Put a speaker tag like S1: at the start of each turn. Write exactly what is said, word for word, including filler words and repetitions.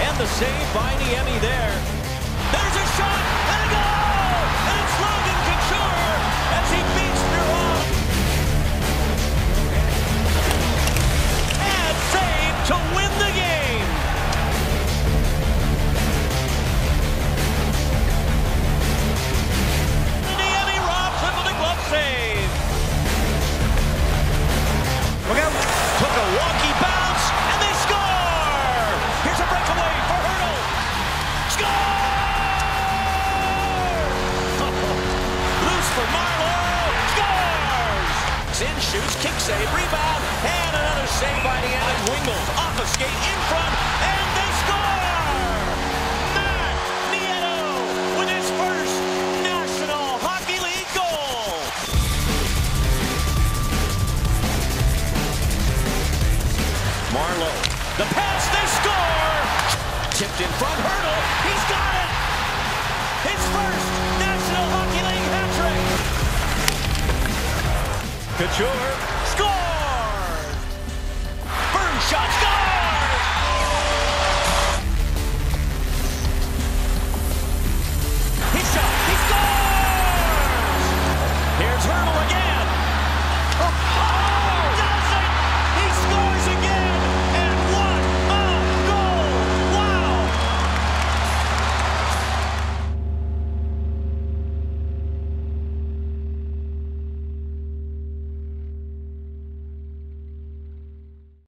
S1: And the save by Niemi there. There's a shot and a goal! And it's Logan Couture as he beats Miron. And save to win the game. Niemi robs him with a glove save. Look out. Took a wonky bounce and they score! Here's a breakaway for Hurdle. Score! Loose for Marlowe. Scores! In shoots, kick save, rebound, and another save by the end. Wingles off a skate in front, and they score! Matt Nieto with his first National Hockey League goal. Marlowe, the pass, they score! Tipped in front, Hurdle, he's got it! His first National Hockey League hat-trick! Couture